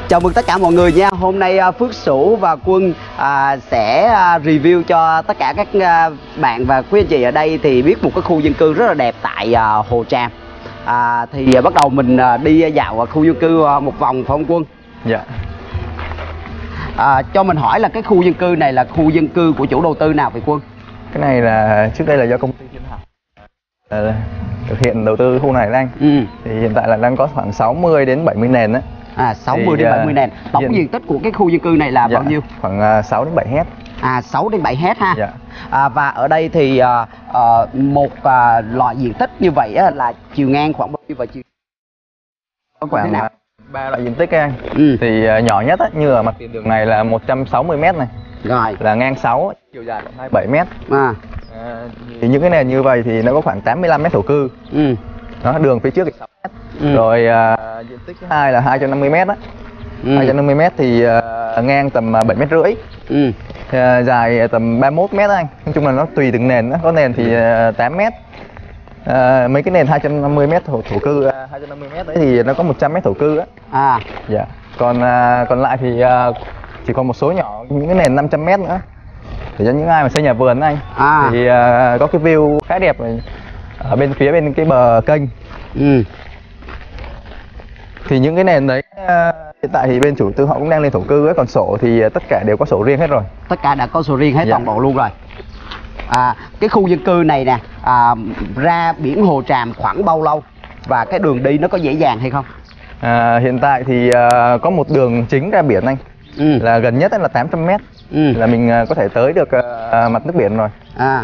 Chào mừng tất cả mọi người nha. Hôm nay Phước Sửu và Quân sẽ review cho tất cả các bạn và quý anh chị ở đây thì biết một cái khu dân cư rất là đẹp tại Hồ Tràm. Thì bắt đầu mình đi dạo khu dân cư một vòng phải không Quân? Dạ. Cho mình hỏi là cái khu dân cư này là khu dân cư của chủ đầu tư nào vậy Quân? Cái này là trước đây là do công ty Thiên Học thực hiện đầu tư khu này anh. Thì hiện tại là đang có khoảng 60 đến 70 nền á. 60 đến 70 nền. Tổng diện tích của cái khu dân cư này là bao nhiêu? Khoảng 6 đến 7 hectare. 6 đến 7 hectare ha. Dạ. Và ở đây thì một loại diện tích như vậy là chiều ngang khoảng bao nhiêu và chiều có khoảng 3 loại diện tích anh. Thì nhỏ nhất như ở mặt tiền đường này là 160 m này. Rồi. Là ngang 6, chiều dài là 27 m. Thì những cái nền như vậy thì nó có khoảng 85 m thổ cư. Đó, đường phía trước thì 6 m. Rồi diện tích thứ hai là 250 m á. 250 m thì ngang tầm 7,5 m. Dài tầm 31 m anh. Nói chung là nó tùy từng nền đó. Có nền thì 8 m. Mấy cái nền 250 m thổ cư 250 m đấy thì nó có 100 m thổ cư á. Dạ. Còn lại thì chỉ còn một số nhỏ những cái nền 500 m nữa. Để cho những ai mà xây nhà vườn anh thì có cái view khá đẹp này, ở bên phía bên cái bờ kênh. Thì những cái nền đấy hiện tại thì bên chủ tư họ cũng đang lên thổ cư ấy, còn sổ thì tất cả đều có sổ riêng hết rồi. Tất cả đã có sổ riêng hết. Dạ. Toàn bộ luôn rồi. Cái khu dân cư này nè ra biển Hồ Tràm khoảng bao lâu và cái đường đi nó có dễ dàng hay không? Hiện tại thì có một đường chính ra biển anh. Là gần nhất là 800 m. Là mình có thể tới được mặt nước biển rồi.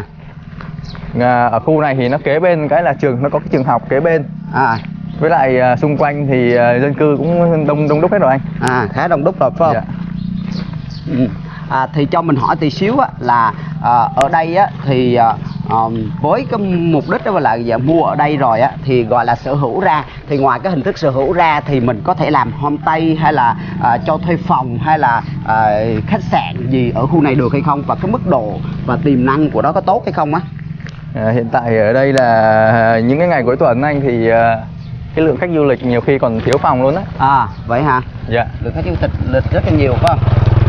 Ở khu này thì nó kế bên cái là trường, nó có cái trường học kế bên. Với lại xung quanh thì dân cư cũng đông đúc hết rồi anh. Khá đông đúc rồi phải không? Dạ. Thì cho mình hỏi tí xíu là ở đây thì với cái mục đích đó là mua ở đây rồi thì gọi là sở hữu ra, thì ngoài cái hình thức sở hữu ra thì mình có thể làm homestay hay là cho thuê phòng hay là khách sạn gì ở khu này được hay không, và cái mức độ và tiềm năng của nó có tốt hay không á? Hiện tại ở đây là những cái ngày cuối tuần anh thì cái lượng khách du lịch nhiều khi còn thiếu phòng luôn á. Vậy hả? Dạ. Lượng khách du lịch rất là nhiều phải không?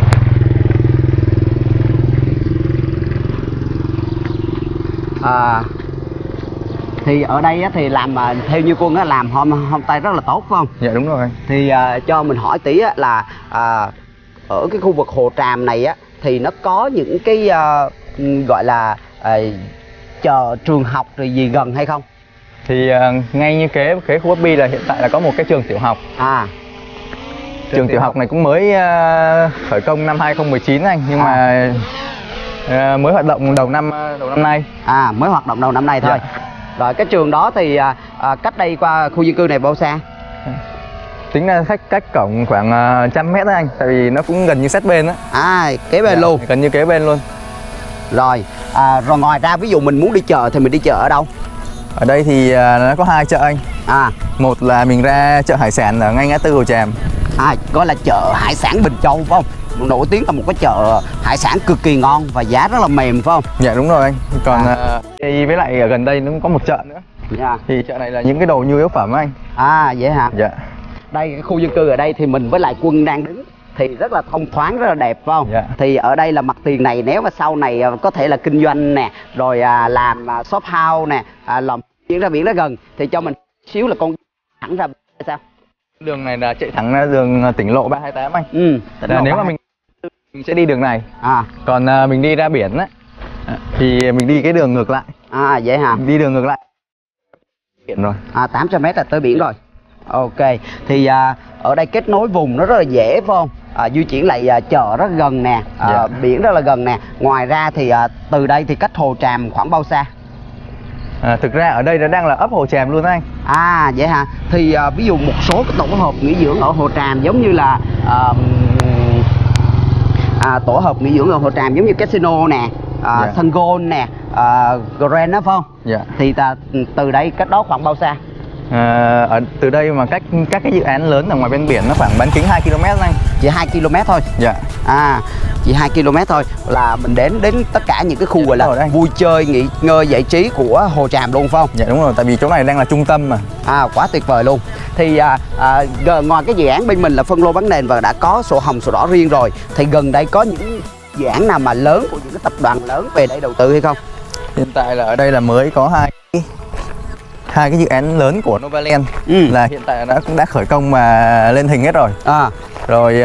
Thì ở đây thì làm theo như Quân làm homestay rất là tốt phải không? Dạ đúng rồi anh. Thì cho mình hỏi tí là ở cái khu vực Hồ Tràm này thì nó có những cái gọi là chợ trường học rồi gì gần hay không? Thì ngay như kế khu Bobby là hiện tại là có một cái trường tiểu học. Trường tiểu học này cũng mới khởi công năm 2019 anh, nhưng mà mới hoạt động đầu năm nay. Mới hoạt động đầu năm nay thôi. Dạ. Rồi cái trường đó thì cách đây qua khu dân cư này bao xa? Tính ra cách cổng khoảng 100 m anh, tại vì nó cũng gần như sát bên á. Kế bên luôn. Gần như kế bên luôn. Rồi rồi ngoài ra ví dụ mình muốn đi chợ thì mình đi chợ ở đâu? Ở đây thì nó có 2 chợ anh. Một là mình ra chợ hải sản ở ngay ngã tư Hồ Tràm. Gọi là chợ hải sản Bình Châu phải không? Nổi tiếng là một cái chợ hải sản cực kỳ ngon và giá rất là mềm phải không? Dạ đúng rồi anh. Còn với lại ở gần đây nó cũng có một chợ nữa. Thì chợ này là những cái đồ nhu yếu phẩm anh. Vậy hả? Dạ. Đây cái khu dân cư ở đây thì mình với lại Quân đang đứng thì rất là thông thoáng, rất là đẹp phải không? Dạ. Thì ở đây là mặt tiền này nếu mà sau này có thể là kinh doanh nè, rồi làm shop house nè, làm chuyển ra biển nó gần, thì cho mình xíu là con thẳng ra sao? Đường này là chạy thẳng ra đường tỉnh lộ 328 anh. Nếu mà mình sẽ đi đường này. Còn mình đi ra biển thì mình đi cái đường ngược lại. Vậy hả? Đi đường ngược lại biển rồi. 800 m là tới biển rồi. Ok. Thì ở đây kết nối vùng nó rất là dễ phải không? Di chuyển lại chợ rất gần nè, biển rất là gần nè. Ngoài ra thì từ đây thì cách Hồ Tràm khoảng bao xa? Thực ra ở đây nó đang là ấp Hồ Tràm luôn anh. Vậy hả? Thì ví dụ một số cái tổ hợp nghỉ dưỡng ở Hồ Tràm giống như là tổ hợp nghỉ dưỡng ở Hồ Tràm giống như casino nè, sân golf nè, Grand đó phải không? Dạ. Thì từ đây cách đó khoảng bao xa? Từ đây mà cách các cái dự án lớn ở ngoài ven biển nó khoảng bán kính 2 km anh. Chỉ 2 km thôi. Dạ. Chỉ 2 km thôi là mình đến tất cả những cái khu gọi là vui chơi, nghỉ ngơi, giải trí của Hồ Tràm luôn phải không? Dạ đúng rồi, tại vì chỗ này đang là trung tâm mà. Quá tuyệt vời luôn. Thì ngoài cái dự án bên mình là phân lô bán nền và đã có sổ hồng sổ đỏ riêng rồi, thì gần đây có những dự án nào mà lớn của những cái tập đoàn lớn về đây đầu tư hay không? Hiện tại là ở đây là mới có hai cái dự án lớn của Novaland là hiện tại đã khởi công mà lên hình hết rồi. Rồi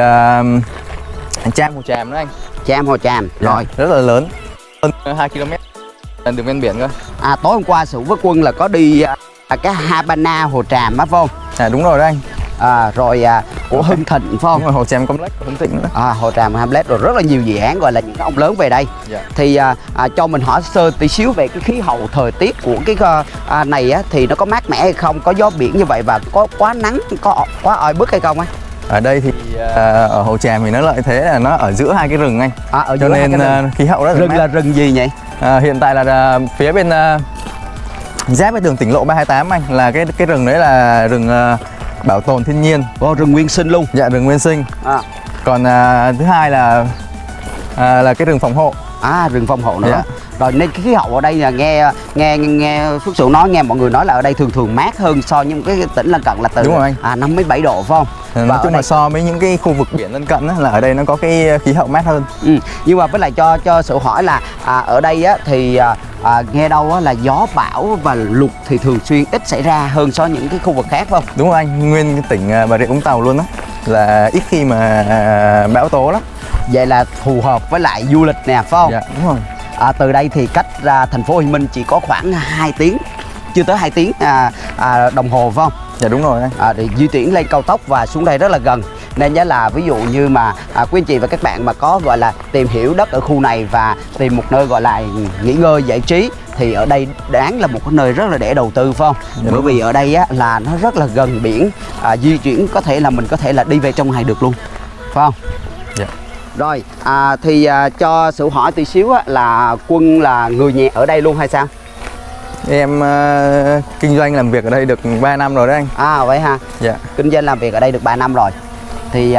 Tram Hồ Tràm nữa anh. Tram Hồ Tràm. Rồi, rất là lớn, hơn 2 km là đường ven biển cơ. Tối hôm qua Sửu với Quân là có đi cái Habana Hồ Tràm á phải không? Đúng rồi đó anh. Rồi của Hưng Thịnh phải không? Đúng rồi, Hồ Tràm Complex của Hưng Thịnh nữa. Hồ Tràm Complex, rồi rất là nhiều dự án gọi là những cái ông lớn về đây. Thì cho mình hỏi sơ tí xíu về cái khí hậu thời tiết của cái này á, thì nó có mát mẻ hay không, có gió biển như vậy và có quá nắng, có quá oi bức hay không á? Ở đây thì ở Hồ Tràm thì nó lợi thế là nó ở giữa hai cái rừng anh. Ở cho nên khí hậu rất là rừng mát. Là rừng gì nhỉ? Hiện tại là phía bên giáp với đường tỉnh lộ 328 anh, là cái rừng đấy là rừng bảo tồn thiên nhiên. Rừng nguyên sinh luôn. Dạ, rừng nguyên sinh. Còn thứ hai là cái rừng phòng hộ. Rừng phòng hộ nữa. Rồi nên cái khí hậu ở đây là nghe Phước Sửu nói, nghe mọi người nói là ở đây thường mát hơn so với những cái tỉnh lân cận là từ 5-7 độ phải không? Nói chung là so với những cái khu vực biển lân cận là ở đây nó có cái khí hậu mát hơn. Nhưng mà với lại cho Sửu hỏi là ở đây á, thì nghe đâu á, là gió bão và lụt thì thường xuyên ít xảy ra hơn so với những cái khu vực khác phải không? Đúng rồi anh, nguyên tỉnh Bà Rịa Vũng Tàu luôn á là ít khi mà bão tố lắm. Vậy là phù hợp với lại du lịch nè phải không? Dạ đúng rồi. Từ đây thì cách ra thành phố Hồ Chí Minh chỉ có khoảng 2 tiếng, chưa tới 2 tiếng đồng hồ phải không? Dạ đúng rồi anh. Để di chuyển lên cao tốc và xuống đây rất là gần. Nên giá là ví dụ như mà quý anh chị và các bạn mà có gọi là tìm hiểu đất ở khu này và tìm một nơi gọi là nghỉ ngơi giải trí thì ở đây đáng là một cái nơi rất là để đầu tư phải không? Dạ, bởi vì ở đây á, là nó rất là gần biển, di chuyển có thể là mình có thể là đi về trong ngày được luôn phải không? Dạ. Rồi thì cho Sửu hỏi tí xíu á, là Quân là người nhà ở đây luôn hay sao? Em kinh doanh làm việc ở đây được 3 năm rồi đấy anh. Vậy ha. Dạ. Kinh doanh làm việc ở đây được 3 năm rồi. Thì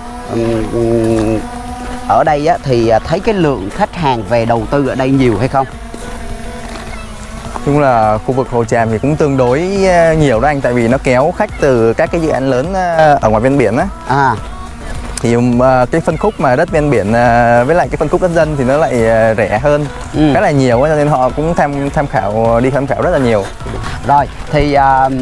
ở đây á, thì thấy cái lượng khách hàng về đầu tư ở đây nhiều hay không? Chung là khu vực Hồ Tràm thì cũng tương đối nhiều đó anh, tại vì nó kéo khách từ các cái dự án lớn ở ngoài ven biển á. Thì cái phân khúc mà đất ven biển với lại cái phân khúc đất dân thì nó lại rẻ hơn khá là nhiều, cho nên họ cũng tham khảo rất là nhiều. Rồi thì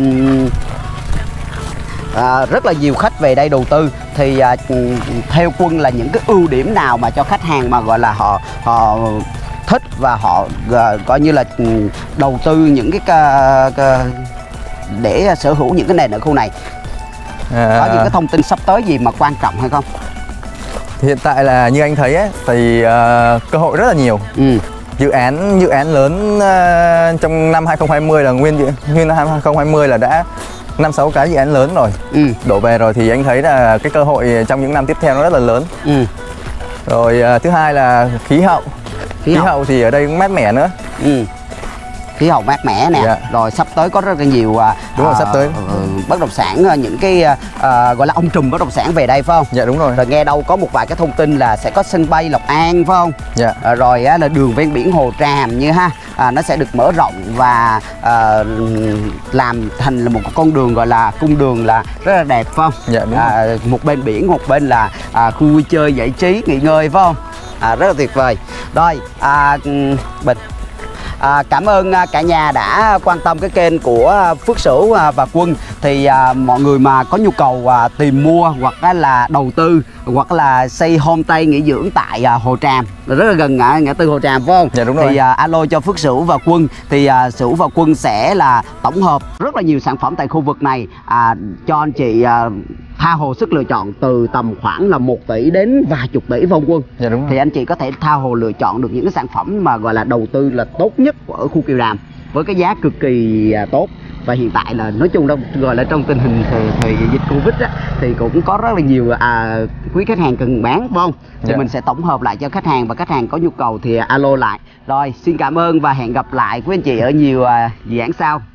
rất là nhiều khách về đây đầu tư thì theo Quân là những cái ưu điểm nào mà cho khách hàng mà gọi là họ thích và họ coi như là đầu tư những cái để sở hữu những cái nền ở khu này? Có những cái thông tin sắp tới gì mà quan trọng hay không? Hiện tại là như anh thấy ấy, thì cơ hội rất là nhiều. Dự án lớn trong năm 2020 là nguyên năm 2020 là đã 5-6 cái dự án lớn rồi đổ về rồi, thì anh thấy là cái cơ hội trong những năm tiếp theo nó rất là lớn. Rồi thứ hai là khí hậu thì ở đây cũng mát mẻ nữa. Khí hậu mát mẻ nè. Rồi sắp tới có rất là nhiều đúng rồi, sắp tới bất động sản, những cái gọi là ông trùm bất động sản về đây phải không? Dạ đúng rồi. Rồi nghe đâu có một vài cái thông tin là sẽ có sân bay Lộc An phải không? Dạ. Rồi là đường ven biển Hồ Tràm như ha, nó sẽ được mở rộng và làm thành là một con đường gọi là cung đường là rất là đẹp phải không? Dạ đúng rồi. Một bên biển, một bên là khu vui chơi giải trí nghỉ ngơi phải không? Rất là tuyệt vời. Rồi Bình, cảm ơn cả nhà đã quan tâm cái kênh của Phước Sửu và Quân. Thì mọi người mà có nhu cầu tìm mua hoặc là đầu tư hoặc là xây homestay nghỉ dưỡng tại Hồ Tràm, rất là gần ngã tư Hồ Tràm phải không? Dạ đúng rồi. Thì alo cho Phước Sửu và Quân, thì Sửu và Quân sẽ là tổng hợp rất là nhiều sản phẩm tại khu vực này cho anh chị tha hồ sức lựa chọn từ tầm khoảng là 1 tỷ đến vài chục tỷ phải không Quân? Dạ đúng rồi. Thì anh chị có thể tha hồ lựa chọn được những cái sản phẩm mà gọi là đầu tư là tốt nhất ở khu Kiều Đàm với cái giá cực kỳ tốt. Và hiện tại là nói chung đâu gọi là trong tình hình thời dịch Covid á, thì cũng có rất là nhiều quý khách hàng cần bán phải không? Thì mình sẽ tổng hợp lại cho khách hàng, và khách hàng có nhu cầu thì alo lại. Rồi xin cảm ơn và hẹn gặp lại quý anh chị ở nhiều dự án sau.